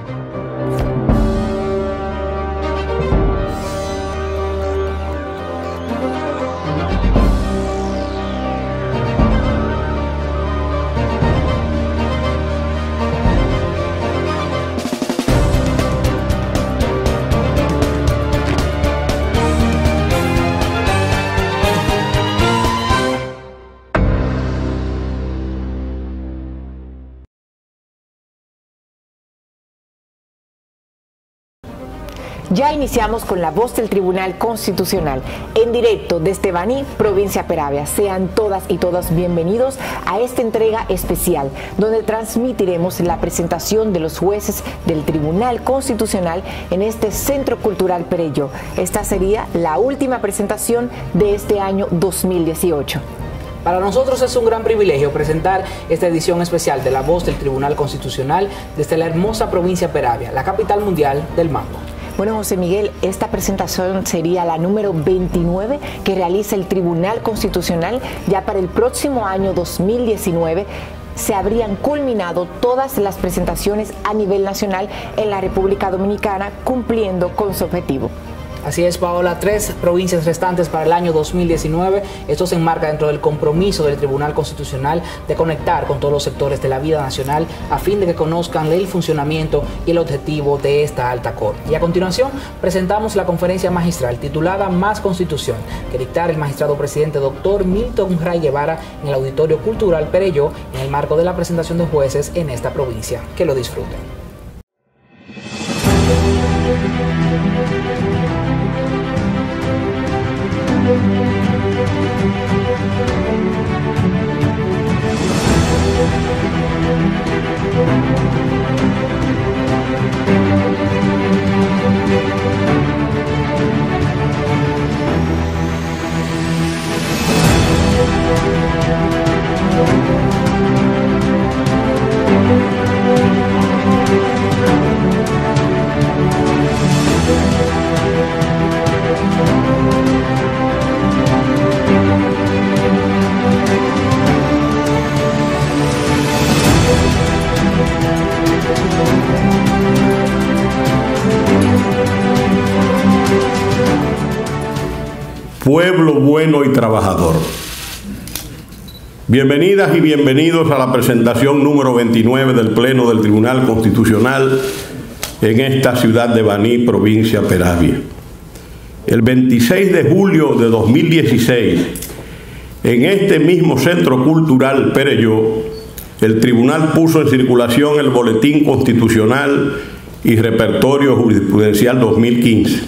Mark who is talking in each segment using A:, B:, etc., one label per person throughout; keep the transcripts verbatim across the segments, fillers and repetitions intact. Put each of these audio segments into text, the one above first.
A: Ya iniciamos con la voz del Tribunal Constitucional, en directo desde Baní, provincia Peravia. Sean todas y todos bienvenidos a esta entrega especial, donde transmitiremos la presentación de los jueces del Tribunal Constitucional en este Centro Cultural Perelló. Esta sería la última presentación de este año dos mil dieciocho.
B: Para nosotros es un gran privilegio presentar esta edición especial de La Voz del Tribunal Constitucional desde la hermosa provincia Peravia, la capital mundial del mango.
A: Bueno, José Miguel, esta presentación sería la número veintinueve que realiza el Tribunal Constitucional. Ya para el próximo año dos mil diecinueve se habrían culminado todas las presentaciones a nivel nacional en la República Dominicana, cumpliendo con su objetivo.
B: Así es, Paola, tres provincias restantes para el año dos mil diecinueve. Esto se enmarca dentro del compromiso del Tribunal Constitucional de conectar con todos los sectores de la vida nacional a fin de que conozcan el funcionamiento y el objetivo de esta alta corte. Y a continuación presentamos la conferencia magistral titulada Más Constitución, que dictará el magistrado presidente doctor Milton Ray Guevara en el Auditorio Cultural Perelló en el marco de la presentación de jueces en esta provincia. Que lo disfruten.
C: Pueblo bueno y trabajador. Bienvenidas y bienvenidos a la presentación número veintinueve del Pleno del Tribunal Constitucional en esta ciudad de Baní, provincia Peravia. El veintiséis de julio de dos mil dieciséis, en este mismo Centro Cultural Perelló, el Tribunal puso en circulación el Boletín Constitucional y Repertorio Jurisprudencial dos mil quince.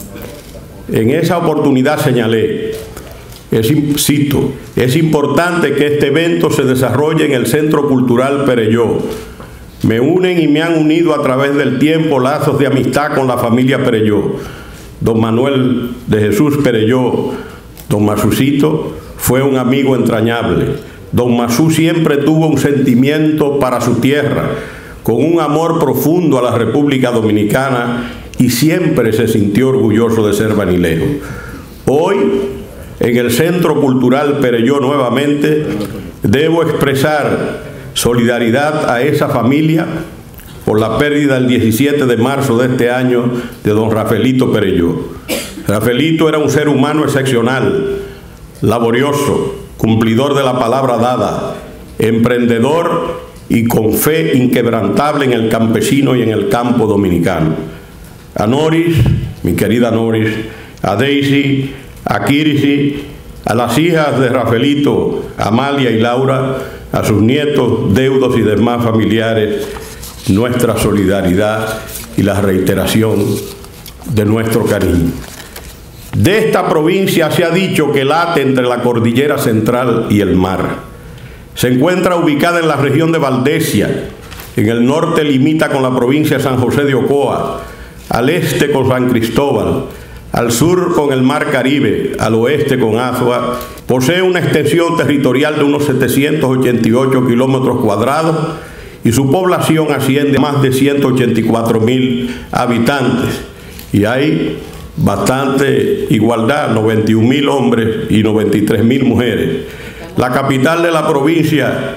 C: En esa oportunidad señalé, es, cito, es importante que este evento se desarrolle en el Centro Cultural Perelló. Me unen y me han unido a través del tiempo lazos de amistad con la familia Perelló. Don Manuel de Jesús Perelló, don Masucito, fue un amigo entrañable. Don Masú siempre tuvo un sentimiento para su tierra, con un amor profundo a la República Dominicana, y siempre se sintió orgulloso de ser banilejo. Hoy, en el Centro Cultural Perelló nuevamente, debo expresar solidaridad a esa familia por la pérdida el diecisiete de marzo de este año de don Rafaelito Perelló. Rafaelito era un ser humano excepcional, laborioso, cumplidor de la palabra dada, emprendedor y con fe inquebrantable en el campesino y en el campo dominicano. A Noris, mi querida Noris, a Daisy, a Kirsi, a las hijas de Rafaelito, Amalia y Laura, a sus nietos, deudos y demás familiares, nuestra solidaridad y la reiteración de nuestro cariño. De esta provincia se ha dicho que late entre la cordillera central y el mar. Se encuentra ubicada en la región de Valdesia, en el norte limita con la provincia de San José de Ocoa, al este con San Cristóbal, al sur con el Mar Caribe, al oeste con Azua. Posee una extensión territorial de unos setecientos ochenta y ocho kilómetros cuadrados y su población asciende a más de ciento ochenta y cuatro mil habitantes. Y hay bastante igualdad, noventa y un mil hombres y noventa y tres mil mujeres. La capital de la provincia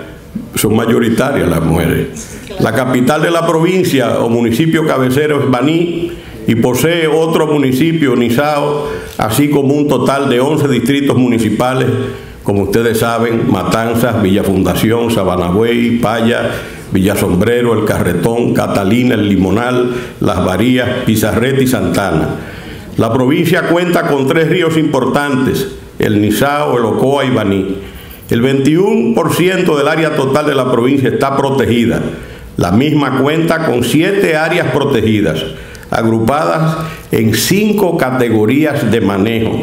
C: son mayoritarias las mujeres. La capital de la provincia o municipio cabecero es Baní y posee otro municipio, Nizao, así como un total de once distritos municipales, como ustedes saben: Matanzas, Villa Fundación, Sabanagüey, Paya, Villa Sombrero, El Carretón, Catalina, El Limonal, Las Varías, Pizarreta y Santana. La provincia cuenta con tres ríos importantes: el Nizao, el Ocoa y Baní. El veintiuno por ciento del área total de la provincia está protegida. La misma cuenta con siete áreas protegidas, agrupadas en cinco categorías de manejo: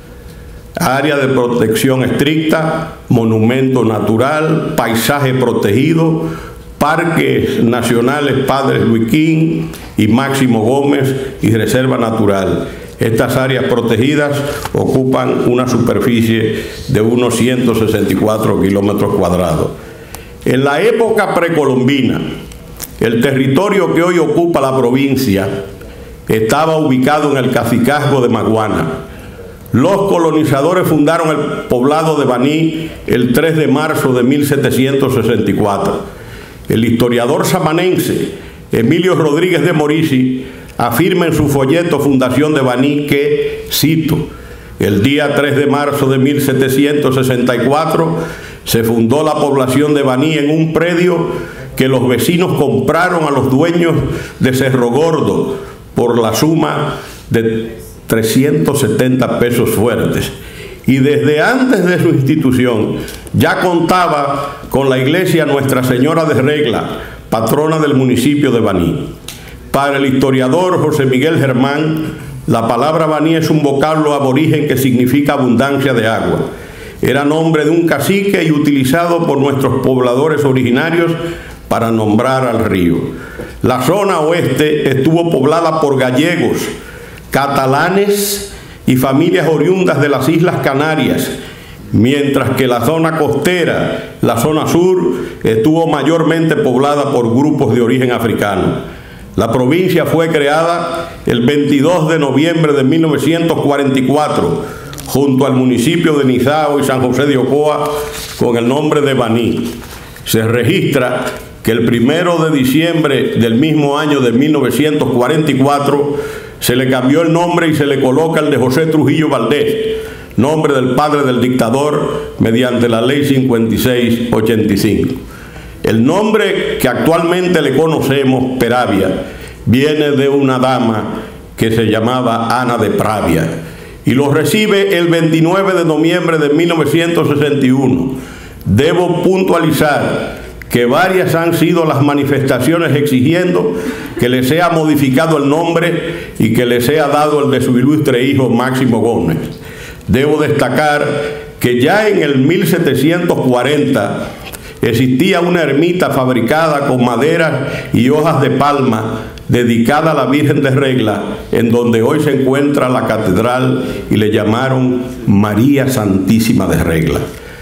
C: área de protección estricta, monumento natural, paisaje protegido, parques nacionales Padre Luiquín y Máximo Gómez y reserva natural. Estas áreas protegidas ocupan una superficie de unos ciento sesenta y cuatro kilómetros cuadrados. En la época precolombina, el territorio que hoy ocupa la provincia estaba ubicado en el cacicazgo de Maguana. Los colonizadores fundaron el poblado de Baní el tres de marzo de mil setecientos sesenta y cuatro. El historiador samanense Emilio Rodríguez de Morisi afirma en su folleto Fundación de Baní que, cito: el día tres de marzo de mil setecientos sesenta y cuatro se fundó la población de Baní en un predio que los vecinos compraron a los dueños de Cerro Gordo por la suma de trescientos setenta pesos fuertes. Y desde antes de su institución ya contaba con la iglesia Nuestra Señora de Regla, patrona del municipio de Baní. Para el historiador José Miguel Germán, la palabra Baní es un vocablo aborigen que significa abundancia de agua. Era nombre de un cacique y utilizado por nuestros pobladores originarios para nombrar al río. La zona oeste estuvo poblada por gallegos, catalanes y familias oriundas de las Islas Canarias, mientras que la zona costera, la zona sur, estuvo mayormente poblada por grupos de origen africano. La provincia fue creada el veintidós de noviembre de mil novecientos cuarenta y cuatro, junto al municipio de Nizao y San José de Ocoa, con el nombre de Baní. Se registra que el primero de diciembre del mismo año de mil novecientos cuarenta y cuatro se le cambió el nombre y se le coloca el de José Trujillo Valdés, nombre del padre del dictador, mediante la ley cincuenta y seis ochenta y cinco. El nombre que actualmente le conocemos, Peravia, viene de una dama que se llamaba Ana de Pravia y lo recibe el veintinueve de noviembre de mil novecientos sesenta y uno. Debo puntualizar que varias han sido las manifestaciones exigiendo que le sea modificado el nombre y que le sea dado el de su ilustre hijo Máximo Gómez. Debo destacar que ya en el mil setecientos cuarenta existía una ermita fabricada con maderas y hojas de palma dedicada a la Virgen de Regla, en donde hoy se encuentra la catedral, y le llamaron María Santísima de Regla.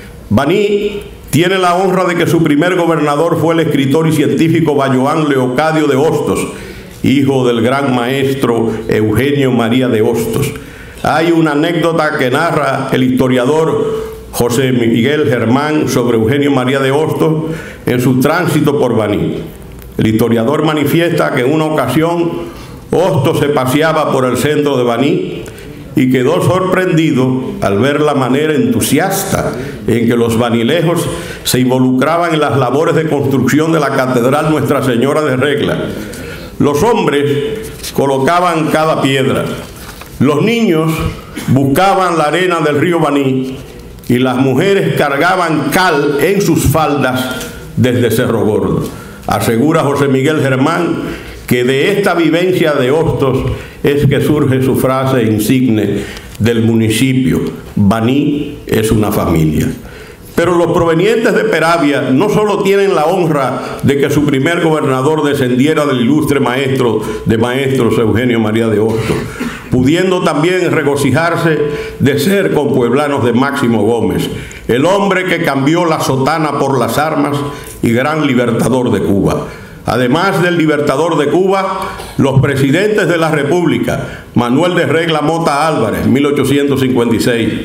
C: Baní tiene la honra de que su primer gobernador fue el escritor y científico Bayoán Leocadio de Hostos, hijo del gran maestro Eugenio María de Hostos. Hay una anécdota que narra el historiador José Miguel Germán sobre Eugenio María de Hostos en su tránsito por Baní. El historiador manifiesta que en una ocasión Hostos se paseaba por el centro de Baní y quedó sorprendido al ver la manera entusiasta en que los banilejos se involucraban en las labores de construcción de la catedral Nuestra Señora de Regla. Los hombres colocaban cada piedra, los niños buscaban la arena del río Baní y las mujeres cargaban cal en sus faldas desde Cerro Gordo. Asegura José Miguel Germán que de esta vivencia de Hostos es que surge su frase insigne del municipio: Baní es una familia. Pero los provenientes de Peravia no solo tienen la honra de que su primer gobernador descendiera del ilustre maestro de maestros Eugenio María de Hostos, pudiendo también regocijarse de ser compueblanos de Máximo Gómez, el hombre que cambió la sotana por las armas y gran libertador de Cuba. Además del libertador de Cuba, los presidentes de la República, Manuel de Regla Mota Álvarez, mil ochocientos cincuenta y seis,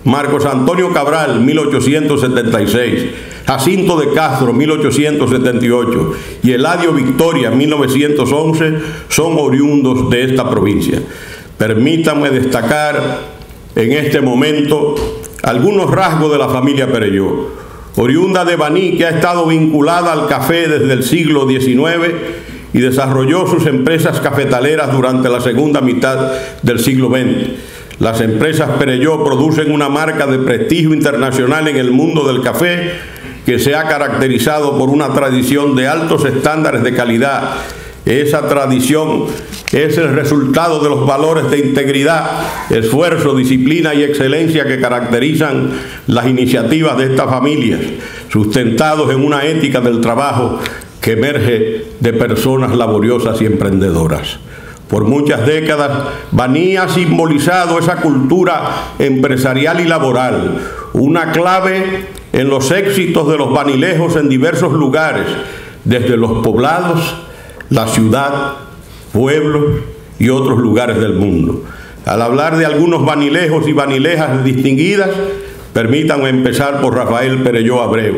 C: Marcos Antonio Cabral, mil ochocientos setenta y seis, Jacinto de Castro, mil ochocientos setenta y ocho, y Eladio Victoria, mil novecientos once, son oriundos de esta provincia. Permítanme destacar en este momento algunos rasgos de la familia Perelló, oriunda de Baní, que ha estado vinculada al café desde el siglo diecinueve y desarrolló sus empresas cafetaleras durante la segunda mitad del siglo veinte. Las empresas Perelló producen una marca de prestigio internacional en el mundo del café que se ha caracterizado por una tradición de altos estándares de calidad. Esa tradición es el resultado de los valores de integridad, esfuerzo, disciplina y excelencia que caracterizan las iniciativas de estas familias, sustentados en una ética del trabajo que emerge de personas laboriosas y emprendedoras. Por muchas décadas, Baní ha simbolizado esa cultura empresarial y laboral, una clave en los éxitos de los banilejos en diversos lugares, desde los poblados, la ciudad, pueblos y otros lugares del mundo. Al hablar de algunos banilejos y banilejas distinguidas, permítanme empezar por Rafael Perelló Abreu.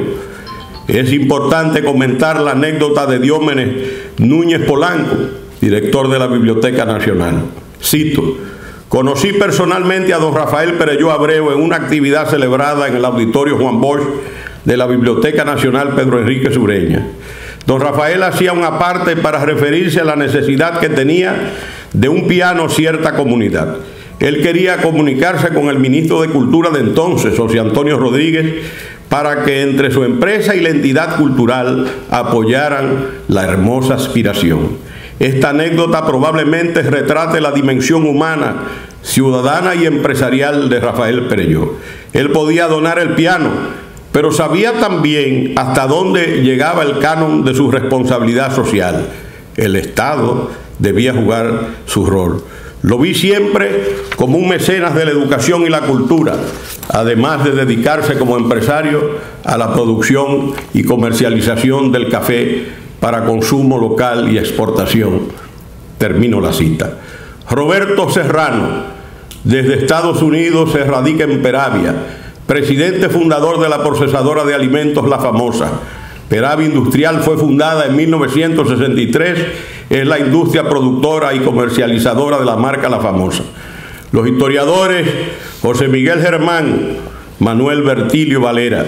C: Es importante comentar la anécdota de Diómenes Núñez Polanco, director de la Biblioteca Nacional. Cito: conocí personalmente a don Rafael Perelló Abreu en una actividad celebrada en el Auditorio Juan Bosch de la Biblioteca Nacional Pedro Enrique Sureña. Don Rafael hacía una parte para referirse a la necesidad que tenía de un piano cierta comunidad. Él quería comunicarse con el ministro de Cultura de entonces, José Antonio Rodríguez, para que entre su empresa y la entidad cultural apoyaran la hermosa aspiración. Esta anécdota probablemente retrate la dimensión humana, ciudadana y empresarial de Rafael Perelló. Él podía donar el piano, pero sabía también hasta dónde llegaba el canon de su responsabilidad social. El Estado debía jugar su rol. Lo vi siempre como un mecenas de la educación y la cultura, además de dedicarse como empresario a la producción y comercialización del café para consumo local y exportación. Termino la cita. Roberto Serrano, desde Estados Unidos, se radica en Peravia, presidente fundador de la procesadora de alimentos La Famosa. Peravia Industrial fue fundada en mil novecientos sesenta y tres, es la industria productora y comercializadora de la marca La Famosa. Los historiadores José Miguel Germán, Manuel Bertilio Valera,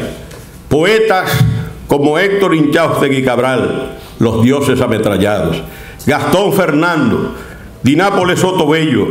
C: poetas como Héctor Inchaustegui Cabral, Los dioses ametrallados, Gastón Fernando, Di Nápoles Soto Bello,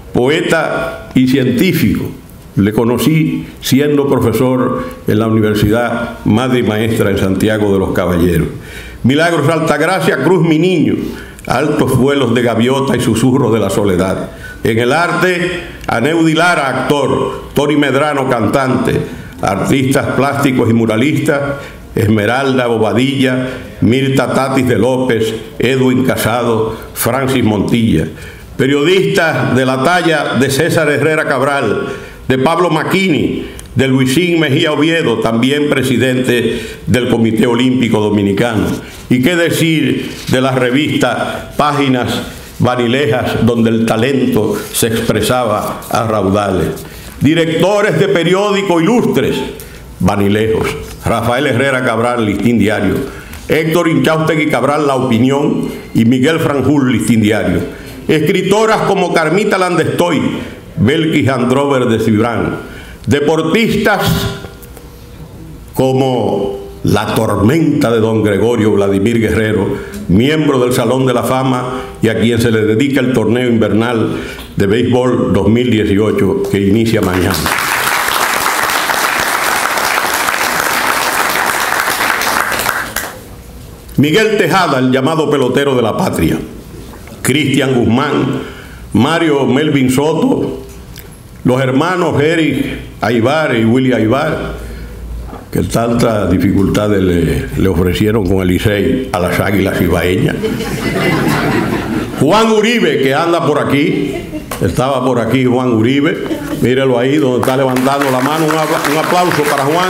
C: poeta y científico. Le conocí siendo profesor en la Universidad Madre y Maestra en Santiago de los Caballeros. Milagros Altagracia Cruz, mi niño, Altos vuelos de gaviota y susurros de la soledad. En el arte, Aneudi Lara, actor, Tony Medrano, cantante, artistas plásticos y muralistas, Esmeralda Bobadilla, Mirta Tatis de López, Edwin Casado, Francis Montilla. Periodistas de la talla de César Herrera Cabral, de Pablo Macchini, de Luisín Mejía Oviedo, también presidente del Comité Olímpico Dominicano. Y qué decir de la revista Páginas Banilejas, donde el talento se expresaba a raudales. Directores de periódico ilustres, banilejos: Rafael Herrera Cabral, Listín Diario; Héctor Inchaustegui Cabral, La Opinión; y Miguel Franjul, Listín Diario. Escritoras como Carmita Landestoy, Belkis Androver de Cibrán. Deportistas como la tormenta de don Gregorio Vladimir Guerrero, miembro del Salón de la Fama y a quien se le dedica el torneo invernal de béisbol dos mil dieciocho que inicia mañana. Miguel Tejada, el llamado pelotero de la patria. Cristian Guzmán, Mario Melvin Soto, los hermanos Eric Aybar y Willy Aybar, que tantas dificultades le, le ofrecieron con el Licey a las Águilas Ibaeñas. Juan Uribe, que anda por aquí, estaba por aquí Juan Uribe, mírelo ahí donde está levantando la mano, un, un aplauso para Juan.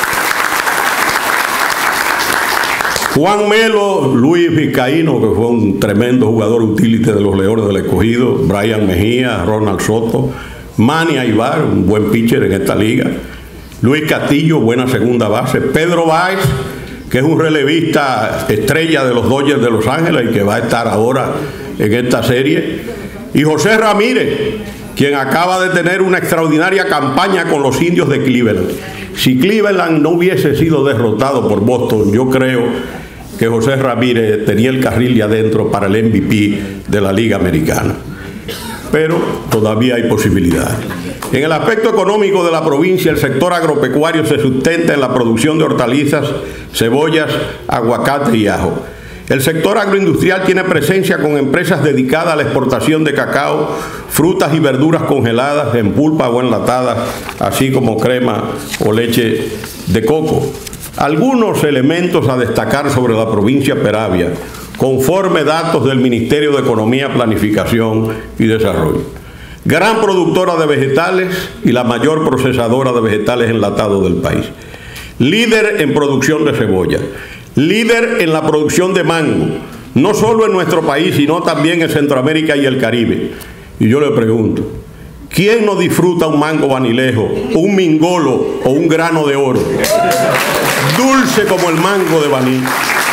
C: Juan Melo, Luis Vizcaíno, que fue un tremendo jugador utility de los Leones del Escogido, Brian Mejía, Ronald Soto, Manny Aybar, un buen pitcher en esta liga. Luis Castillo, buena segunda base. Pedro Báez, que es un relevista estrella de los Dodgers de Los Ángeles y que va a estar ahora en esta serie. Y José Ramírez, quien acaba de tener una extraordinaria campaña con los Indios de Cleveland. Si Cleveland no hubiese sido derrotado por Boston, yo creo que José Ramírez tenía el carril de adentro para el M V P de la Liga Americana. Pero todavía hay posibilidades. En el aspecto económico de la provincia, el sector agropecuario se sustenta en la producción de hortalizas, cebollas, aguacate y ajo. El sector agroindustrial tiene presencia con empresas dedicadas a la exportación de cacao, frutas y verduras congeladas en pulpa o enlatadas, así como crema o leche de coco. Algunos elementos a destacar sobre la provincia de Peravia, conforme datos del Ministerio de Economía, Planificación y Desarrollo. Gran productora de vegetales y la mayor procesadora de vegetales enlatados del país. Líder en producción de cebolla. Líder en la producción de mango, no solo en nuestro país, sino también en Centroamérica y el Caribe. Y yo le pregunto, ¿quién no disfruta un mango vanilejo, un mingolo o un grano de oro? Dulce como el mango de Baní.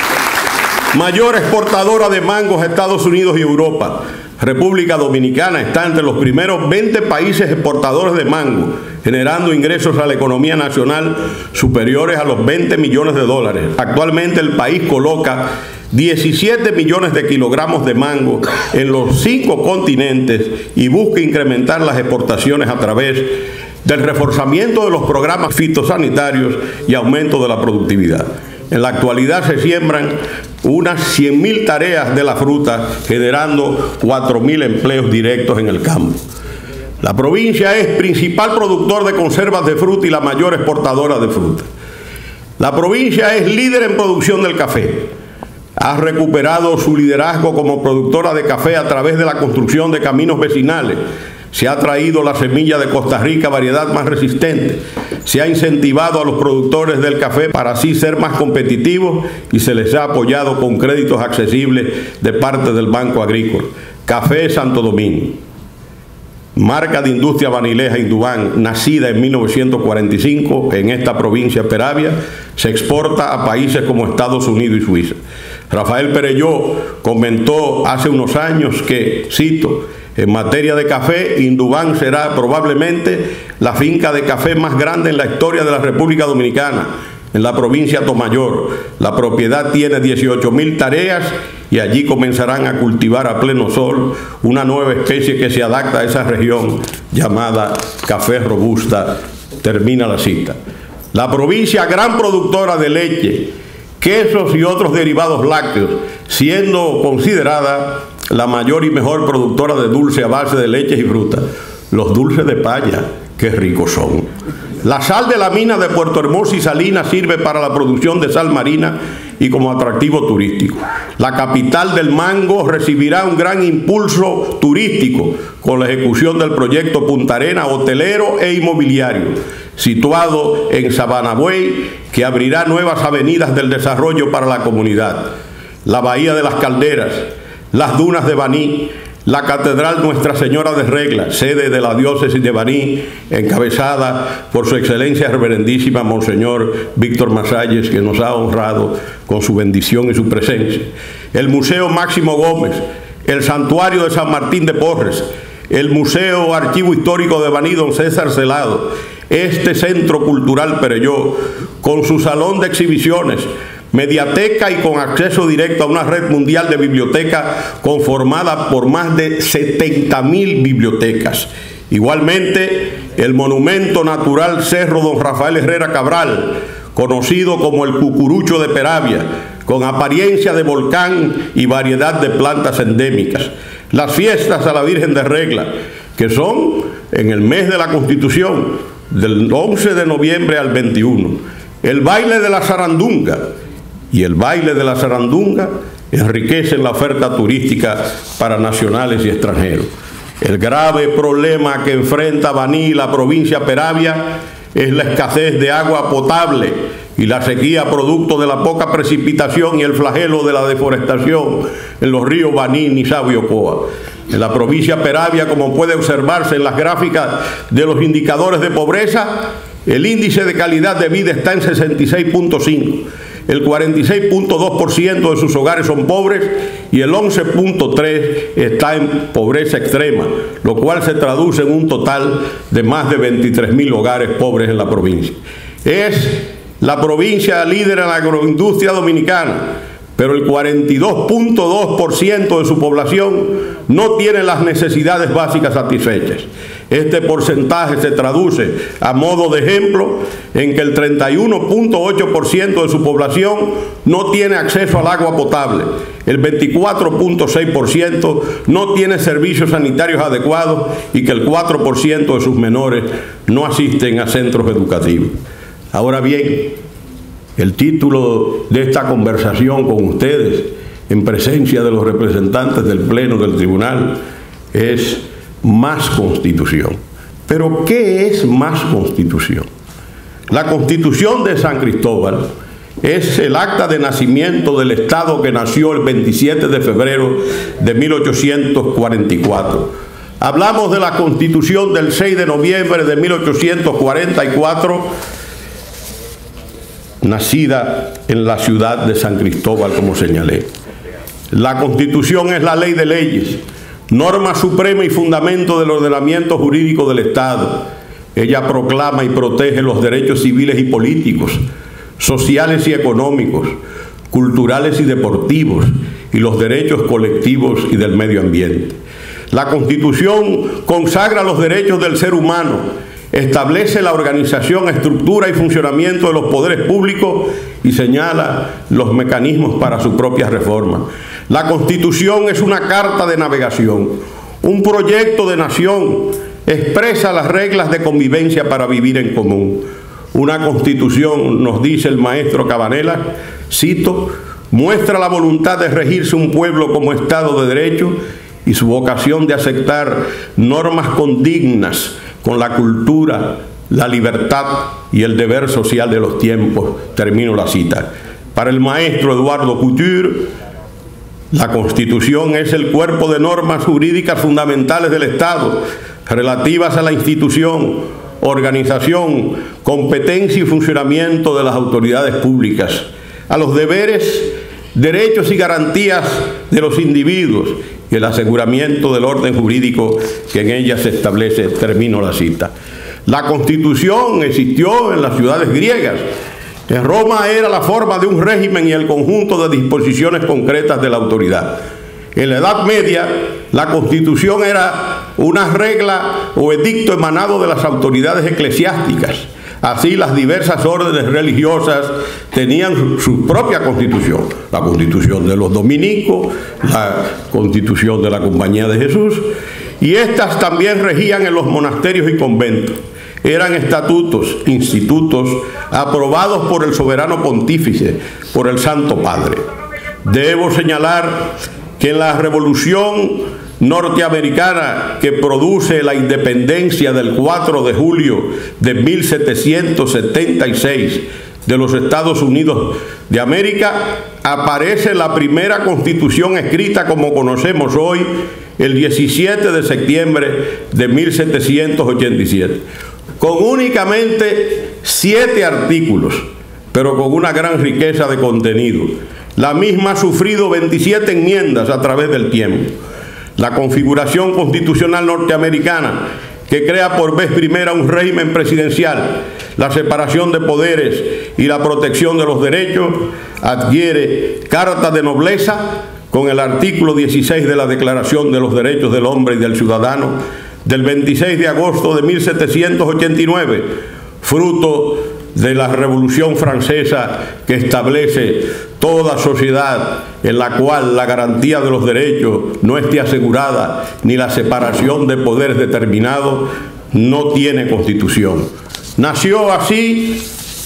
C: Mayor exportadora de mangos a Estados Unidos y Europa. República Dominicana está entre los primeros veinte países exportadores de mango, generando ingresos a la economía nacional superiores a los veinte millones de dólares. Actualmente el país coloca diecisiete millones de kilogramos de mango en los cinco continentes y busca incrementar las exportaciones a través del reforzamiento de los programas fitosanitarios y aumento de la productividad. En la actualidad se siembran unas cien mil tareas de la fruta, generando cuatro mil empleos directos en el campo. La provincia es principal productor de conservas de fruta y la mayor exportadora de fruta. La provincia es líder en producción del café. Ha recuperado su liderazgo como productora de café a través de la construcción de caminos vecinales. Se ha traído la semilla de Costa Rica, variedad más resistente. Se ha incentivado a los productores del café para así ser más competitivos y se les ha apoyado con créditos accesibles de parte del Banco Agrícola. Café Santo Domingo, marca de industria vanileja Indubán, nacida en mil novecientos cuarenta y cinco en esta provincia de Peravia, se exporta a países como Estados Unidos y Suiza. Rafael Perelló comentó hace unos años que, cito, en materia de café, Indubán será probablemente la finca de café más grande en la historia de la República Dominicana, en la provincia de Tomayor. La propiedad tiene dieciocho mil tareas y allí comenzarán a cultivar a pleno sol una nueva especie que se adapta a esa región llamada café robusta. Termina la cita. La provincia, gran productora de leche, quesos y otros derivados lácteos, siendo considerada la mayor y mejor productora de dulce a base de leches y frutas. Los dulces de paya, qué ricos son. La sal de la mina de Puerto Hermoso y Salinas sirve para la producción de sal marina y como atractivo turístico. La capital del mango recibirá un gran impulso turístico con la ejecución del proyecto Punta Arena hotelero e inmobiliario, situado en Sabana Buey, que abrirá nuevas avenidas del desarrollo para la comunidad. La Bahía de las Calderas, las dunas de Baní, la Catedral Nuestra Señora de Regla, sede de la diócesis de Baní, encabezada por su excelencia reverendísima Monseñor Víctor Masalles, que nos ha honrado con su bendición y su presencia. El Museo Máximo Gómez, el Santuario de San Martín de Porres, el Museo Archivo Histórico de Baní, don César Celado, este Centro Cultural Perelló, con su salón de exhibiciones, mediateca y con acceso directo a una red mundial de bibliotecas conformada por más de setenta mil bibliotecas. Igualmente, el monumento natural Cerro Don Rafael Herrera Cabral, conocido como el Cucurucho de Peravia, con apariencia de volcán y variedad de plantas endémicas. Las fiestas a la Virgen de Regla, que son en el mes de la Constitución, del once de noviembre al veintiuno. El baile de la zarandunga, y el baile de la zarandunga enriquece la oferta turística para nacionales y extranjeros. El grave problema que enfrenta Baní y la provincia de Peravia es la escasez de agua potable y la sequía producto de la poca precipitación y el flagelo de la deforestación en los ríos Baní, Nizagua y Ocoa. En la provincia Peravia, como puede observarse en las gráficas de los indicadores de pobreza, el índice de calidad de vida está en sesenta y seis punto cinco. El cuarenta y seis punto dos por ciento de sus hogares son pobres y el once punto tres por ciento está en pobreza extrema, lo cual se traduce en un total de más de veintitrés mil hogares pobres en la provincia. Es la provincia líder en la agroindustria dominicana, pero el cuarenta y dos punto dos por ciento de su población no tiene las necesidades básicas satisfechas. Este porcentaje se traduce, a modo de ejemplo, en que el treinta y uno punto ocho por ciento de su población no tiene acceso al agua potable, el veinticuatro punto seis por ciento no tiene servicios sanitarios adecuados y que el cuatro por ciento de sus menores no asisten a centros educativos. Ahora bien, el título de esta conversación con ustedes, en presencia de los representantes del Pleno del Tribunal, es Más Constitución. Pero, ¿qué es más Constitución? La Constitución de San Cristóbal es el acta de nacimiento del Estado que nació el veintisiete de febrero de mil ochocientos cuarenta y cuatro. Hablamos de la Constitución del seis de noviembre de mil ochocientos cuarenta y cuatro, nacida en la ciudad de San Cristóbal, como señalé. La Constitución es la ley de leyes, norma suprema y fundamento del ordenamiento jurídico del Estado. Ella proclama y protege los derechos civiles y políticos, sociales y económicos, culturales y deportivos, y los derechos colectivos y del medio ambiente. La Constitución consagra los derechos del ser humano, establece la organización, estructura y funcionamiento de los poderes públicos y señala los mecanismos para su propia reforma. La Constitución es una carta de navegación, un proyecto de nación, expresa las reglas de convivencia para vivir en común. Una Constitución, nos dice el maestro Cabanela, cito, muestra la voluntad de regirse un pueblo como Estado de Derecho y su vocación de aceptar normas condignas con la cultura, la libertad y el deber social de los tiempos. Termino la cita. Para el maestro Eduardo Couture, la Constitución es el cuerpo de normas jurídicas fundamentales del Estado, relativas a la institución, organización, competencia y funcionamiento de las autoridades públicas, a los deberes, derechos y garantías de los individuos y el aseguramiento del orden jurídico que en ella se establece. Termino la cita. La Constitución existió en las ciudades griegas. En Roma era la forma de un régimen y el conjunto de disposiciones concretas de la autoridad. En la Edad Media, la Constitución era una regla o edicto emanado de las autoridades eclesiásticas. Así, las diversas órdenes religiosas tenían su, su propia constitución. La Constitución de los dominicos, la Constitución de la Compañía de Jesús, y estas también regían en los monasterios y conventos. Eran estatutos, institutos, aprobados por el soberano pontífice, por el Santo Padre. Debo señalar que en la Revolución norteamericana que produce la independencia del cuatro de julio de mil setecientos setenta y seis de los Estados Unidos de América, aparece la primera Constitución escrita como conocemos hoy, el diecisiete de septiembre de mil setecientos ochenta y siete, con únicamente siete artículos, pero con una gran riqueza de contenido. La misma ha sufrido veintisiete enmiendas a través del tiempo. La configuración constitucional norteamericana, que crea por vez primera un régimen presidencial, la separación de poderes y la protección de los derechos, adquiere carta de nobleza con el artículo dieciséis de la Declaración de los Derechos del Hombre y del Ciudadano del veintiséis de agosto de mil setecientos ochenta y nueve, fruto de la Revolución Francesa, que establece toda sociedad en la cual la garantía de los derechos no esté asegurada ni la separación de poderes determinados, no tiene constitución. Nació así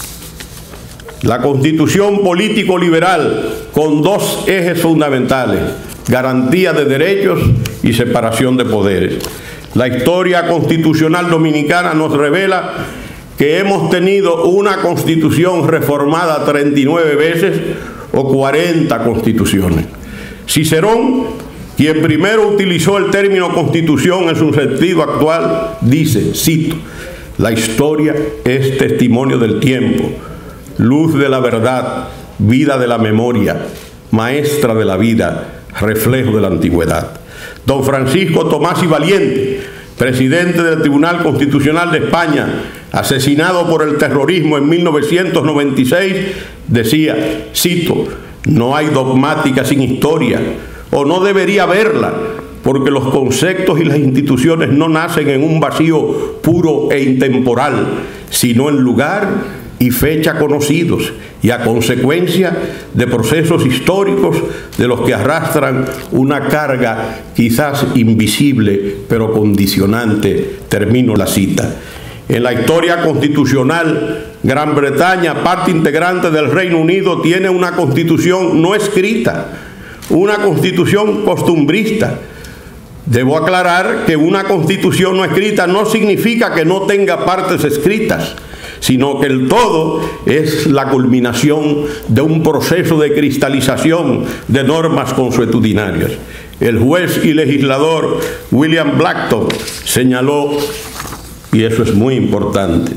C: la Constitución político-liberal con dos ejes fundamentales: garantía de derechos y separación de poderes. La historia constitucional dominicana nos revela que hemos tenido una constitución reformada treinta y nueve veces o cuarenta constituciones. Cicerón, quien primero utilizó el término constitución en su sentido actual, dice, cito, la historia es testimonio del tiempo, luz de la verdad, vida de la memoria, maestra de la vida, reflejo de la antigüedad. Don Francisco Tomás y Valiente, presidente del Tribunal Constitucional de España, asesinado por el terrorismo en mil novecientos noventa y seis, decía, cito, no hay dogmática sin historia, o no debería haberla, porque los conceptos y las instituciones no nacen en un vacío puro e intemporal, sino en lugar y fecha conocidos, y a consecuencia de procesos históricos de los que arrastran una carga quizás invisible, pero condicionante. Termino la cita. En la historia constitucional, Gran Bretaña, parte integrante del Reino Unido, tiene una constitución no escrita, una constitución costumbrista. Debo aclarar que una constitución no escrita no significa que no tenga partes escritas, sino que el todo es la culminación de un proceso de cristalización de normas consuetudinarias. El juez y legislador William Blackton señaló, y eso es muy importante,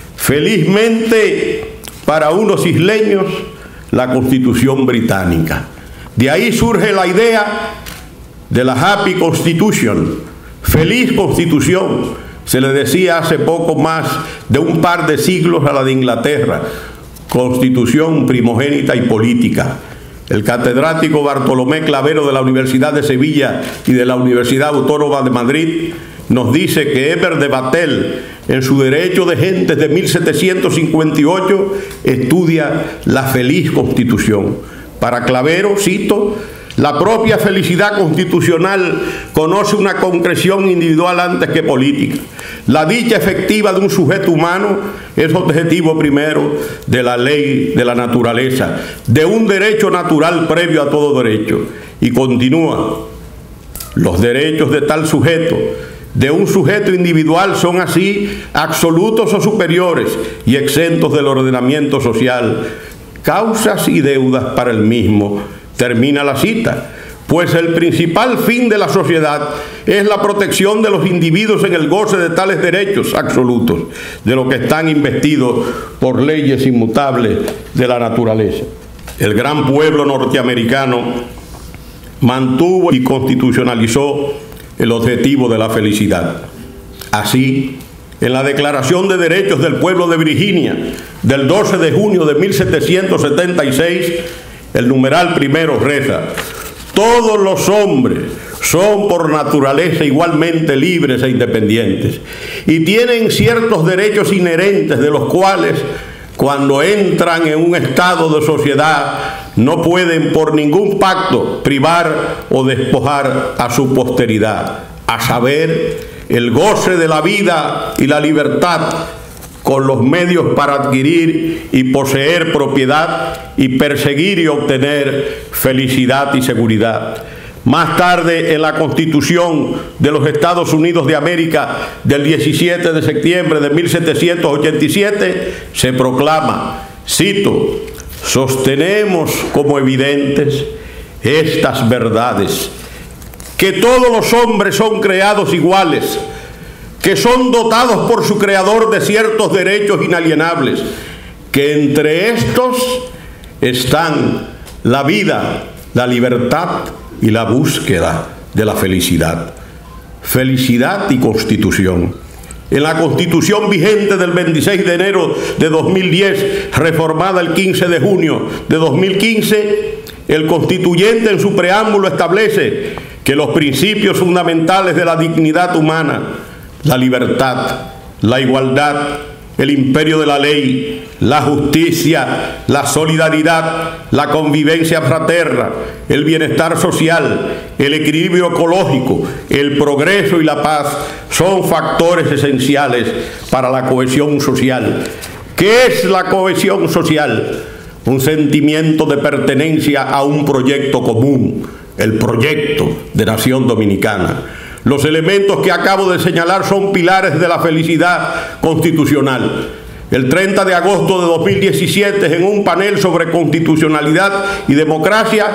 C: felizmente para unos isleños, la Constitución británica. De ahí surge la idea de la Happy Constitution, feliz Constitución. Se le decía hace poco más de un par de siglos a la de Inglaterra, Constitución primogénita y política. El catedrático Bartolomé Clavero de la Universidad de Sevilla y de la Universidad Autónoma de Madrid nos dice que Heber de Batel, en su Derecho de Gentes de mil setecientos cincuenta y ocho, estudia la feliz Constitución. Para Clavero, cito, la propia felicidad constitucional conoce una concreción individual antes que política. La dicha efectiva de un sujeto humano es objetivo primero de la ley de la naturaleza, de un derecho natural previo a todo derecho. Y continúa, los derechos de tal sujeto, de un sujeto individual, son así absolutos o superiores y exentos del ordenamiento social, causas y deudas para el mismo. Termina la cita, pues el principal fin de la sociedad es la protección de los individuos en el goce de tales derechos absolutos, de los que están investidos por leyes inmutables de la naturaleza. El gran pueblo norteamericano mantuvo y constitucionalizó el objetivo de la felicidad. Así, en la Declaración de Derechos del Pueblo de Virginia del doce de junio de mil setecientos setenta y seis, el numeral primero reza, todos los hombres son por naturaleza igualmente libres e independientes y tienen ciertos derechos inherentes de los cuales, cuando entran en un estado de sociedad, no pueden por ningún pacto privar o despojar a su posteridad, a saber, el goce de la vida y la libertad, con los medios para adquirir y poseer propiedad y perseguir y obtener felicidad y seguridad. Más tarde, en la Constitución de los Estados Unidos de América del diecisiete de septiembre de mil setecientos ochenta y siete, se proclama, cito, sostenemos como evidentes estas verdades, que todos los hombres son creados iguales, que son dotados por su creador de ciertos derechos inalienables, que entre estos están la vida, la libertad y la búsqueda de la felicidad. Felicidad y Constitución. En la Constitución vigente del veintiséis de enero de dos mil diez, reformada el quince de junio de dos mil quince, el constituyente en su preámbulo establece que los principios fundamentales de la dignidad humana, la libertad, la igualdad, el imperio de la ley, la justicia, la solidaridad, la convivencia fraterna, el bienestar social, el equilibrio ecológico, el progreso y la paz son factores esenciales para la cohesión social. ¿Qué es la cohesión social? Un sentimiento de pertenencia a un proyecto común, el proyecto de Nación Dominicana. Los elementos que acabo de señalar son pilares de la felicidad constitucional. El treinta de agosto de dos mil diecisiete, en un panel sobre constitucionalidad y democracia,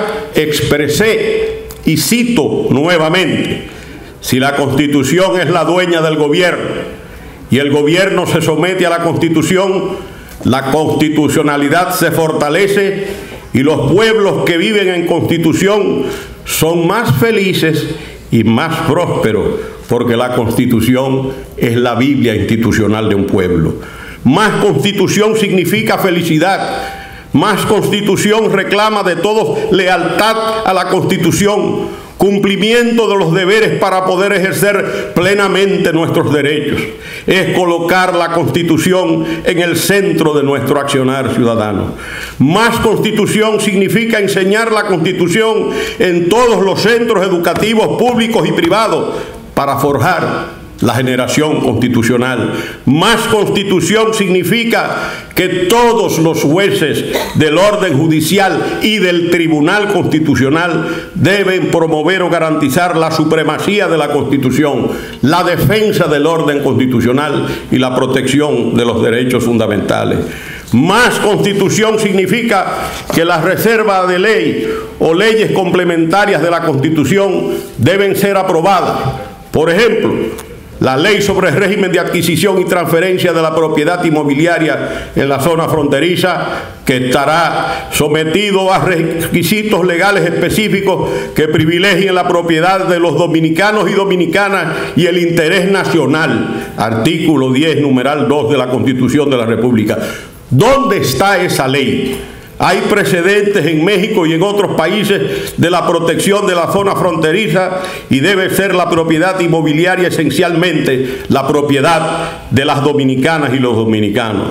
C: expresé, y cito nuevamente: si la Constitución es la dueña del gobierno y el gobierno se somete a la Constitución, la constitucionalidad se fortalece y los pueblos que viven en Constitución son más felices y más prósperos, porque la Constitución es la Biblia institucional de un pueblo. Más Constitución significa felicidad. Más Constitución reclama de todos lealtad a la Constitución, cumplimiento de los deberes para poder ejercer plenamente nuestros derechos. Es colocar la Constitución en el centro de nuestro accionar ciudadano. Más Constitución significa enseñar la Constitución en todos los centros educativos públicos y privados para forjar la generación constitucional. Más Constitución significa que todos los jueces del orden judicial y del Tribunal Constitucional deben promover o garantizar la supremacía de la Constitución, la defensa del orden constitucional y la protección de los derechos fundamentales. Más Constitución significa que las reservas de ley o leyes complementarias de la Constitución deben ser aprobadas. Por ejemplo, la ley sobre el régimen de adquisición y transferencia de la propiedad inmobiliaria en la zona fronteriza, que estará sometido a requisitos legales específicos que privilegien la propiedad de los dominicanos y dominicanas y el interés nacional. Artículo diez, numeral dos de la Constitución de la República. ¿Dónde está esa ley? Hay precedentes en México y en otros países de la protección de la zona fronteriza, y debe ser la propiedad inmobiliaria esencialmente la propiedad de las dominicanas y los dominicanos.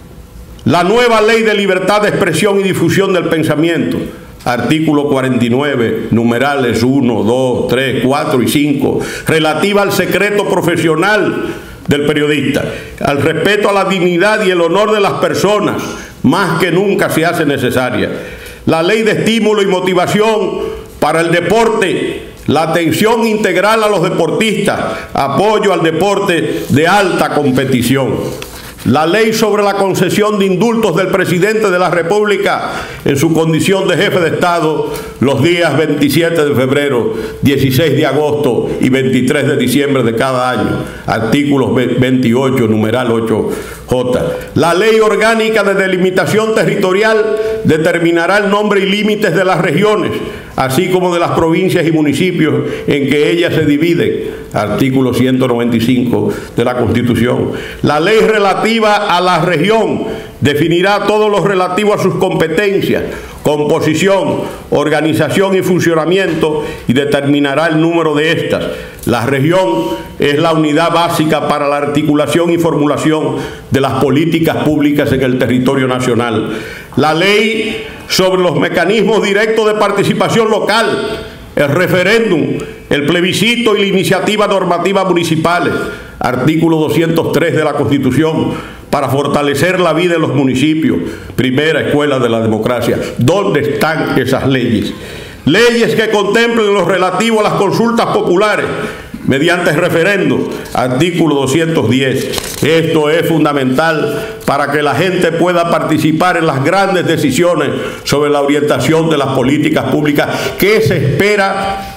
C: La nueva ley de libertad de expresión y difusión del pensamiento, artículo cuarenta y nueve, numerales uno, dos, tres, cuatro y cinco, relativa al secreto profesional del periodista, al respeto a la dignidad y el honor de las personas, más que nunca se hace necesaria. La ley de estímulo y motivación para el deporte, la atención integral a los deportistas, apoyo al deporte de alta competición. La ley sobre la concesión de indultos del presidente de la República en su condición de jefe de Estado los días veintisiete de febrero, dieciséis de agosto y veintitrés de diciembre de cada año. Artículos veintiocho, numeral ocho J. La ley orgánica de delimitación territorial determinará el nombre y límites de las regiones, así como de las provincias y municipios en que ellas se dividen. Artículo ciento noventa y cinco de la Constitución. La ley relativa a la región definirá todo lo relativo a sus competencias, composición, organización y funcionamiento, y determinará el número de estas. La región es la unidad básica para la articulación y formulación de las políticas públicas en el territorio nacional. La ley sobre los mecanismos directos de participación local, el referéndum, el plebiscito y la iniciativa normativa municipales, artículo doscientos tres de la Constitución, para fortalecer la vida en los municipios, primera escuela de la democracia. ¿Dónde están esas leyes? Leyes que contemplen lo relativo a las consultas populares mediante referéndum, artículo doscientos diez. Esto es fundamental para que la gente pueda participar en las grandes decisiones sobre la orientación de las políticas públicas. ¿Qué se espera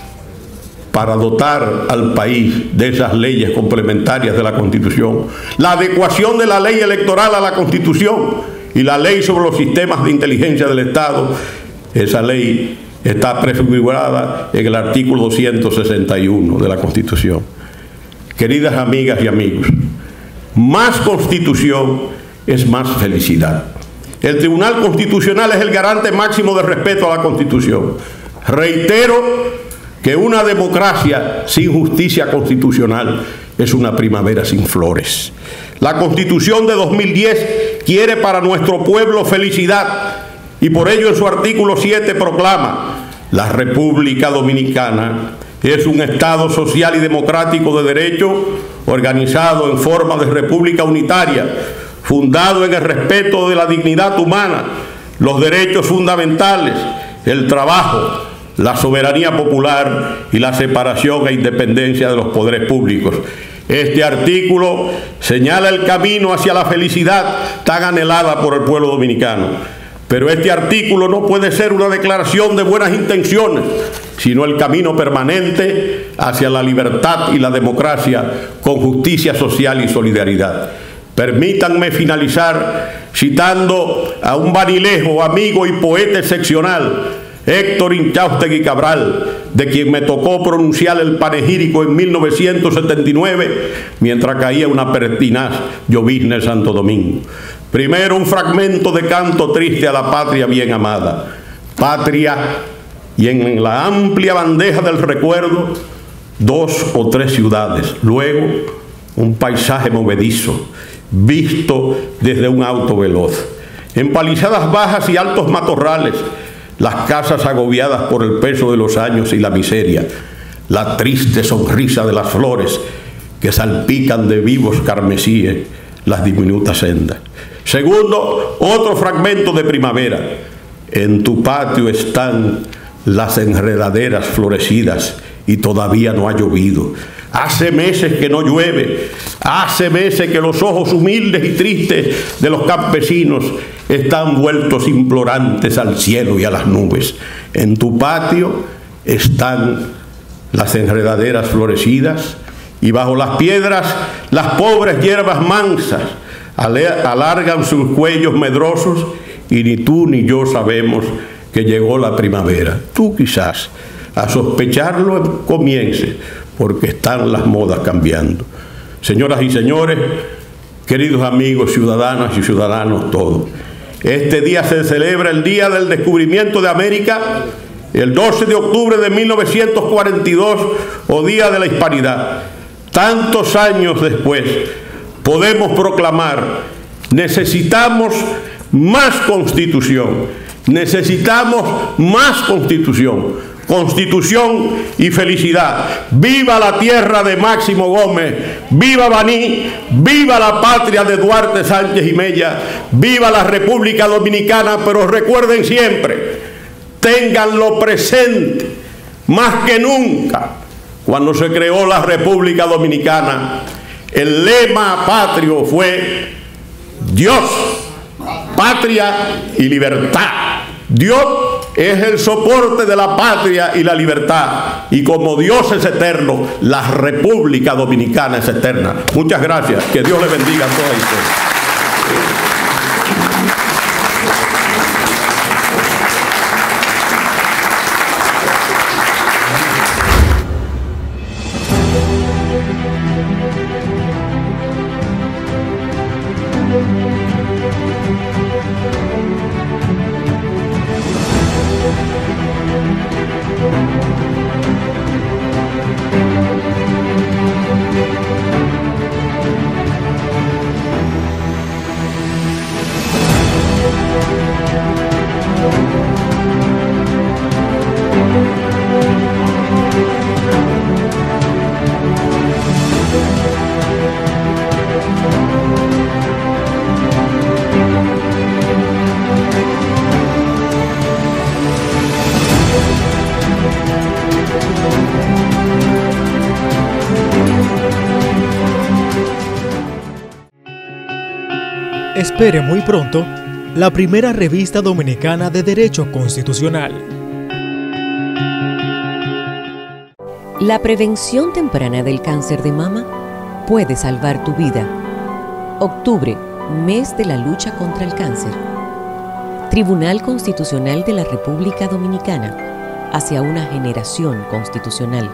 C: para dotar al país de esas leyes complementarias de la Constitución? La adecuación de la ley electoral a la Constitución y la ley sobre los sistemas de inteligencia del Estado. Esa ley está prefigurada en el artículo doscientos sesenta y uno de la Constitución. Queridas amigas y amigos, más Constitución es más felicidad. El Tribunal Constitucional es el garante máximo de respeto a la Constitución. Reitero que una democracia sin justicia constitucional es una primavera sin flores. La Constitución de dos mil diez quiere para nuestro pueblo felicidad, y por ello en su artículo siete proclama: la República Dominicana es un Estado social y democrático de derecho, organizado en forma de república unitaria, fundado en el respeto de la dignidad humana, los derechos fundamentales, el trabajo, la soberanía popular y la separación e independencia de los poderes públicos. Este artículo señala el camino hacia la felicidad tan anhelada por el pueblo dominicano. Pero este artículo no puede ser una declaración de buenas intenciones, sino el camino permanente hacia la libertad y la democracia con justicia social y solidaridad. Permítanme finalizar citando a un banilejo, amigo y poeta excepcional, Héctor Inchaustegui Cabral, de quien me tocó pronunciar el panegírico en mil novecientos setenta y nueve, mientras caía una pertinaz llovizna en Santo Domingo. Primero, un fragmento de canto triste a la patria bien amada. Patria, y en la amplia bandeja del recuerdo, dos o tres ciudades. Luego, un paisaje movedizo, visto desde un auto veloz. Empalizadas bajas y altos matorrales, las casas agobiadas por el peso de los años y la miseria, la triste sonrisa de las flores que salpican de vivos carmesíes las diminutas sendas. Segundo, otro fragmento de primavera. En tu patio están las enredaderas florecidas y todavía no ha llovido. Hace meses que no llueve, hace meses que los ojos humildes y tristes de los campesinos están vueltos implorantes al cielo y a las nubes. En tu patio están las enredaderas florecidas y bajo las piedras las pobres hierbas mansas alargan sus cuellos medrosos y ni tú ni yo sabemos que llegó la primavera. Tú quizás a sospecharlo comiences porque están las modas cambiando. Señoras y señores, queridos amigos, ciudadanas y ciudadanos todos, este día se celebra el Día del Descubrimiento de América, el doce de octubre de mil novecientos cuarenta y dos, o Día de la Hispanidad. Tantos años después, podemos proclamar, necesitamos más Constitución, necesitamos más Constitución. Constitución y felicidad. Viva la tierra de Máximo Gómez, viva Baní, viva la patria de Duarte Sánchez y Mella, viva la República Dominicana, pero recuerden siempre, ténganlo presente, más que nunca, cuando se creó la República Dominicana, el lema patrio fue Dios, patria y libertad. Dios es el soporte de la patria y la libertad, y como Dios es eterno, la República Dominicana es eterna. Muchas gracias, que Dios les bendiga a todos ustedes.
D: Espere muy pronto la primera revista dominicana de Derecho Constitucional.
E: La prevención temprana del cáncer de mama puede salvar tu vida. Octubre, mes de la lucha contra el cáncer. Tribunal Constitucional de la República Dominicana, hacia una generación constitucional.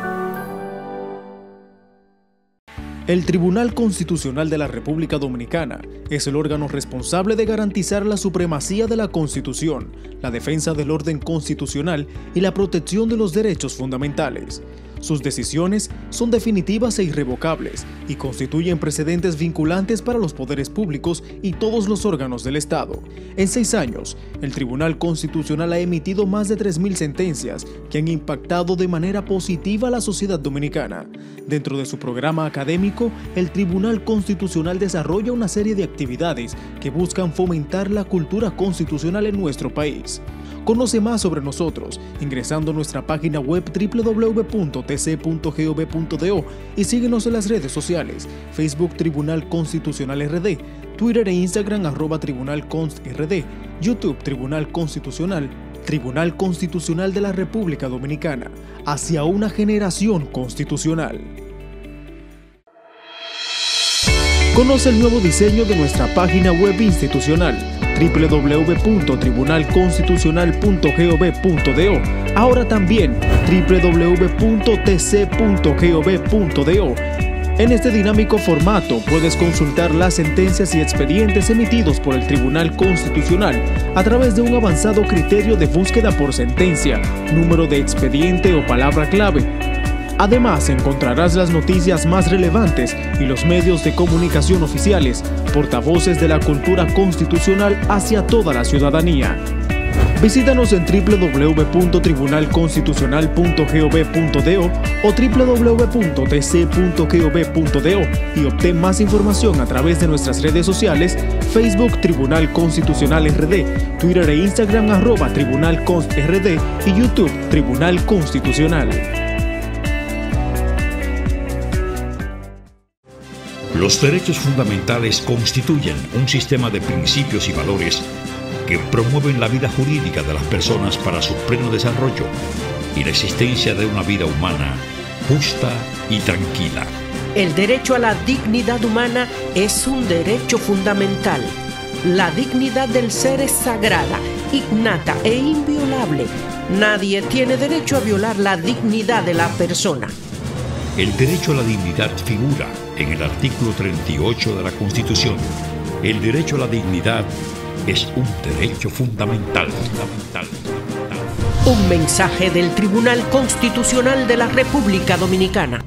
D: El Tribunal Constitucional de la República Dominicana es el órgano responsable de garantizar la supremacía de la Constitución, la defensa del orden constitucional y la protección de los derechos fundamentales. Sus decisiones son definitivas e irrevocables y constituyen precedentes vinculantes para los poderes públicos y todos los órganos del Estado. En seis años, el Tribunal Constitucional ha emitido más de tres mil sentencias que han impactado de manera positiva a la sociedad dominicana. Dentro de su programa académico, el Tribunal Constitucional desarrolla una serie de actividades que buscan fomentar la cultura constitucional en nuestro país. Conoce más sobre nosotros ingresando a nuestra página web doble u doble u doble u punto t c punto gov punto do y síguenos en las redes sociales, Facebook Tribunal Constitucional R D, Twitter e Instagram arroba Tribunal Const R D, YouTube Tribunal Constitucional, Tribunal Constitucional de la República Dominicana, hacia una generación constitucional. Conoce el nuevo diseño de nuestra página web institucional, doble u doble u doble u punto tribunal constitucional punto gov punto do, ahora también doble u doble u doble u punto t c punto gov punto do. En este dinámico formato puedes consultar las sentencias y expedientes emitidos por el Tribunal Constitucional a través de un avanzado criterio de búsqueda por sentencia, número de expediente o palabra clave. Además, encontrarás las noticias más relevantes y los medios de comunicación oficiales, portavoces de la cultura constitucional hacia toda la ciudadanía. Visítanos en doble u doble u doble u punto tribunal constitucional punto gov punto do o doble u doble u doble u punto t c punto gov punto do y obtén más información a través de nuestras redes sociales, Facebook Tribunal Constitucional R D, Twitter e Instagram arroba Tribunal Const R D y YouTube Tribunal Constitucional.
F: Los derechos fundamentales constituyen un sistema de principios y valores que promueven la vida jurídica de las personas para su pleno desarrollo y la existencia de una vida humana justa y tranquila.
G: El derecho a la dignidad humana es un derecho fundamental. La dignidad del ser es sagrada, innata e inviolable. Nadie tiene derecho a violar la dignidad de la persona.
F: El derecho a la dignidad figura en el artículo treinta y ocho de la Constitución. El derecho a la dignidad es un derecho fundamental, fundamental, fundamental.
G: Un mensaje del Tribunal Constitucional de la República Dominicana.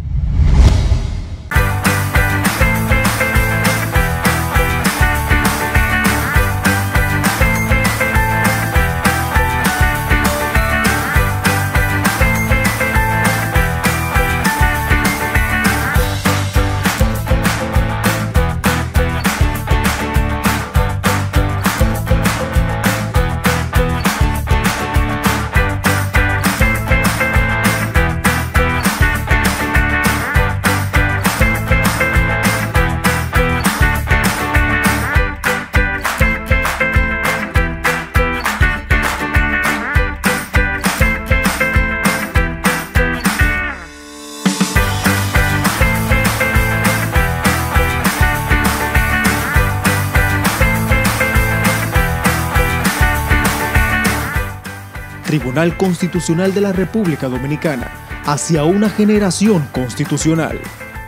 D: Tribunal Constitucional de la República Dominicana, hacia una generación constitucional.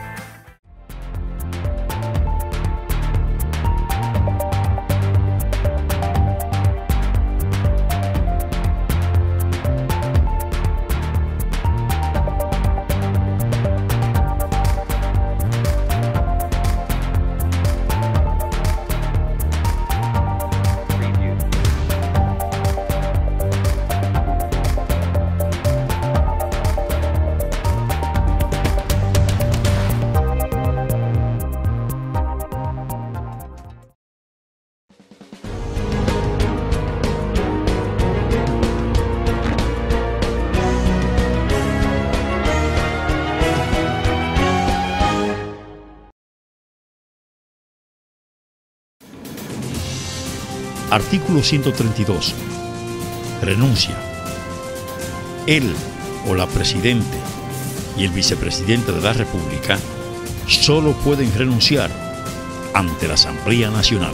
F: Artículo ciento treinta y dos. Renuncia. Él o la Presidente y el Vicepresidente de la República solo pueden renunciar ante la Asamblea Nacional.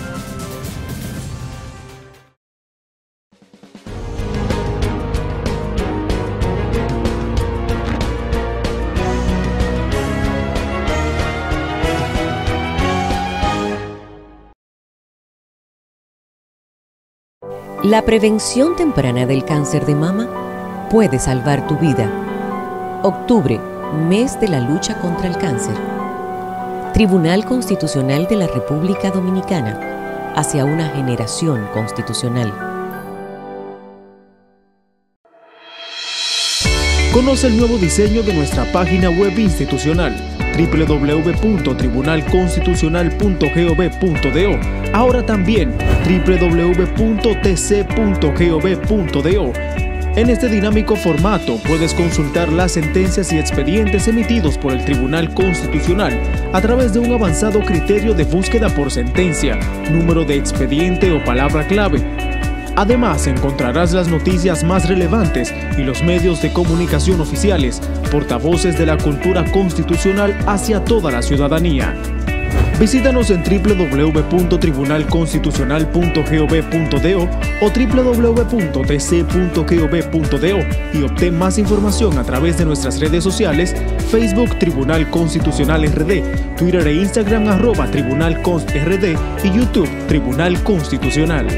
E: La prevención temprana del cáncer de mama puede salvar tu vida. Octubre, mes de la lucha contra el cáncer. Tribunal Constitucional de la República Dominicana, hacia una generación constitucional.
D: Conoce el nuevo diseño de nuestra página web institucional doble u doble u doble u punto tribunal constitucional punto gov punto do. Ahora también doble u doble u doble u punto t c punto gov punto do. En este dinámico formato puedes consultar las sentencias y expedientes emitidos por el Tribunal Constitucional a través de un avanzado criterio de búsqueda por sentencia, número de expediente o palabra clave. Además, encontrarás las noticias más relevantes y los medios de comunicación oficiales, portavoces de la cultura constitucional hacia toda la ciudadanía. Visítanos en doble u doble u doble u punto tribunal constitucional punto gov punto do o doble u doble u doble u punto t c punto gov punto do y obtén más información a través de nuestras redes sociales, Facebook Tribunal Constitucional R D, Twitter e Instagram arroba Tribunal Const R D y YouTube Tribunal Constitucional.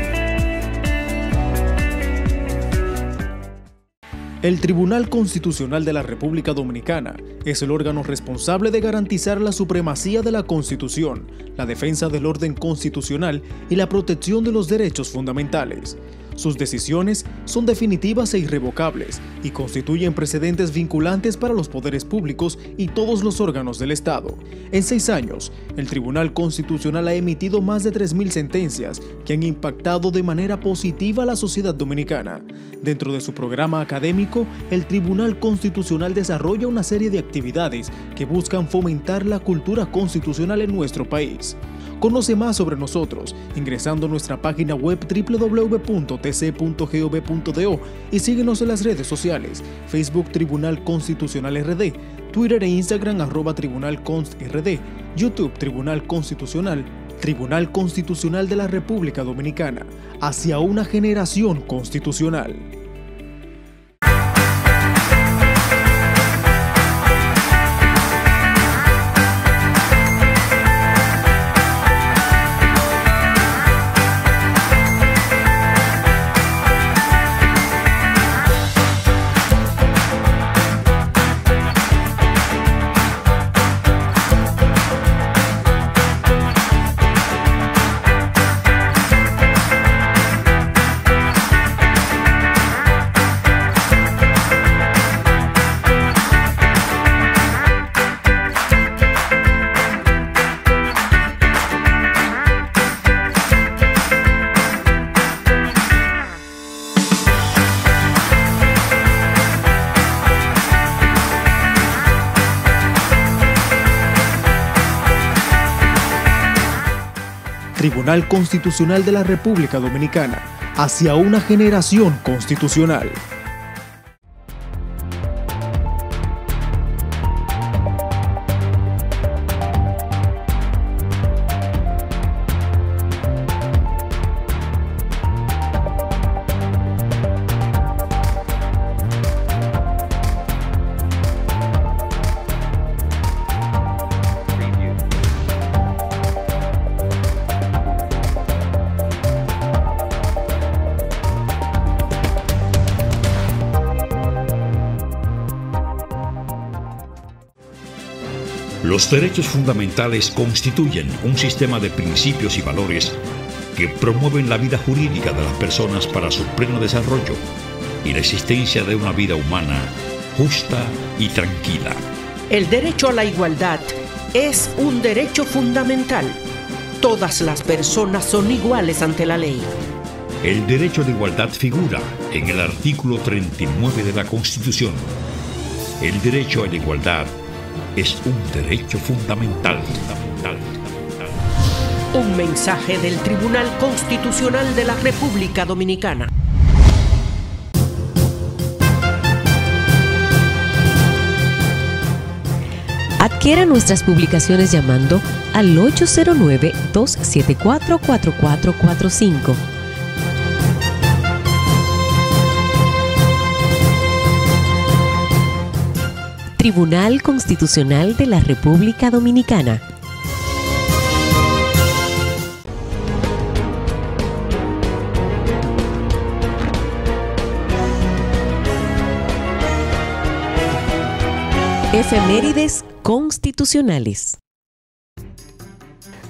D: El Tribunal Constitucional de la República Dominicana es el órgano responsable de garantizar la supremacía de la Constitución, la defensa del orden constitucional y la protección de los derechos fundamentales. Sus decisiones son definitivas e irrevocables y constituyen precedentes vinculantes para los poderes públicos y todos los órganos del Estado. En seis años, el Tribunal Constitucional ha emitido más de tres mil sentencias que han impactado de manera positiva a la sociedad dominicana. Dentro de su programa académico, el Tribunal Constitucional desarrolla una serie de actividades que buscan fomentar la cultura constitucional en nuestro país. Conoce más sobre nosotros ingresando a nuestra página web doble u doble u doble u punto t c punto gov punto do y síguenos en las redes sociales, Facebook Tribunal Constitucional R D, Twitter e Instagram arroba Tribunal Const R D, YouTube Tribunal Constitucional, Tribunal Constitucional de la República Dominicana, hacia una generación constitucional. Tribunal Constitucional de la República Dominicana, hacia una generación constitucional.
F: Los derechos fundamentales constituyen un sistema de principios y valores que promueven la vida jurídica de las personas para su pleno desarrollo y la existencia de una vida humana justa y tranquila.
G: El derecho a la igualdad es un derecho fundamental. Todas las personas son iguales ante la ley.
F: El derecho de igualdad figura en el artículo treinta y nueve de la Constitución. El derecho a la igualdad es un derecho fundamental. fundamental, fundamental.
G: Un mensaje del Tribunal Constitucional de la República Dominicana.
E: Adquiera nuestras publicaciones llamando al ocho cero nueve, dos siete cuatro, cuatro cuatro cuatro cinco. Tribunal Constitucional de la República Dominicana. Efemérides constitucionales.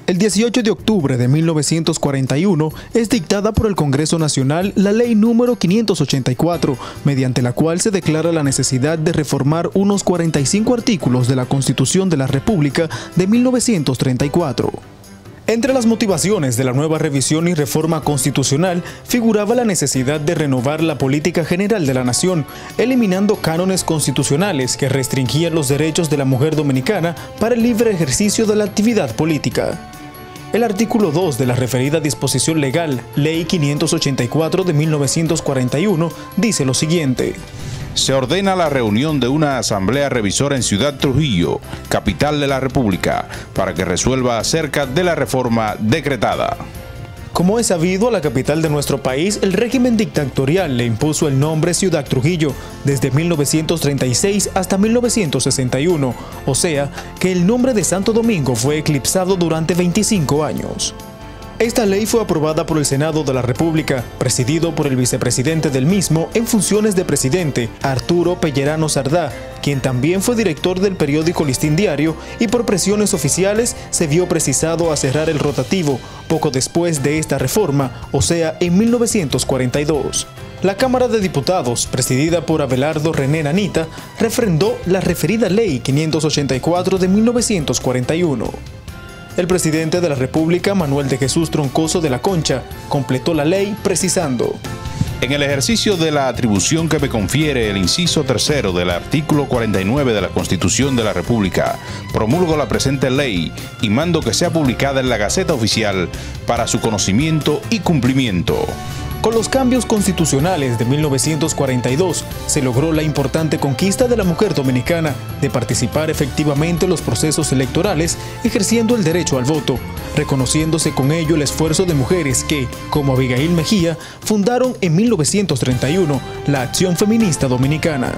D: El dieciocho de octubre de mil novecientos cuarenta y uno es dictada por el Congreso Nacional la Ley número quinientos ochenta y cuatro, mediante la cual se declara la necesidad de reformar unos cuarenta y cinco artículos de la Constitución de la República de mil novecientos treinta y cuatro. Entre las motivaciones de la nueva revisión y reforma constitucional figuraba la necesidad de renovar la política general de la nación, eliminando cánones constitucionales que restringían los derechos de la mujer dominicana para el libre ejercicio de la actividad política. El artículo dos de la referida disposición legal, Ley quinientos ochenta y cuatro de mil novecientos cuarenta y uno, dice lo siguiente.
H: Se ordena la reunión de una asamblea revisora en Ciudad Trujillo, capital de la República, para que resuelva acerca de la reforma decretada.
D: Como es sabido, a la capital de nuestro país, el régimen dictatorial le impuso el nombre Ciudad Trujillo desde mil novecientos treinta y seis hasta mil novecientos sesenta y uno, o sea, que el nombre de Santo Domingo fue eclipsado durante veinticinco años. Esta ley fue aprobada por el Senado de la República, presidido por el vicepresidente del mismo en funciones de presidente, Arturo Pellerano Sardá, quien también fue director del periódico Listín Diario, y por presiones oficiales se vio precisado a cerrar el rotativo poco después de esta reforma, o sea, en mil novecientos cuarenta y dos. La Cámara de Diputados, presidida por Abelardo René Nanita, refrendó la referida Ley quinientos ochenta y cuatro de mil novecientos cuarenta y uno. El presidente de la República, Manuel de Jesús Troncoso de la Concha, completó la ley precisando:
H: en el ejercicio de la atribución que me confiere el inciso tercero del artículo cuarenta y nueve de la Constitución de la República, promulgo la presente ley y mando que sea publicada en la Gaceta Oficial para su conocimiento y cumplimiento.
D: Con los cambios constitucionales de mil novecientos cuarenta y dos, se logró la importante conquista de la mujer dominicana de participar efectivamente en los procesos electorales, ejerciendo el derecho al voto, reconociéndose con ello el esfuerzo de mujeres que, como Abigail Mejía, fundaron en mil novecientos treinta y uno la Acción Feminista Dominicana.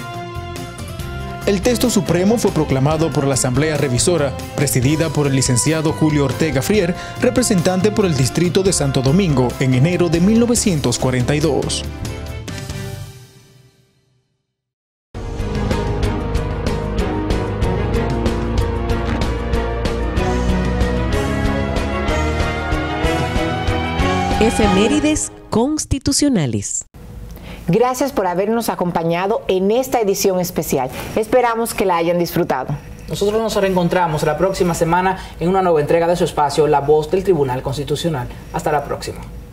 D: El texto supremo fue proclamado por la Asamblea Revisora, presidida por el licenciado Julio Ortega Frier, representante por el Distrito de Santo Domingo, en enero de mil novecientos cuarenta y dos.
E: Efemérides constitucionales.
A: Gracias por habernos acompañado en esta edición especial. Esperamos que la hayan disfrutado.
B: Nosotros nos reencontramos la próxima semana en una nueva entrega de su espacio, La Voz del Tribunal Constitucional. Hasta la próxima.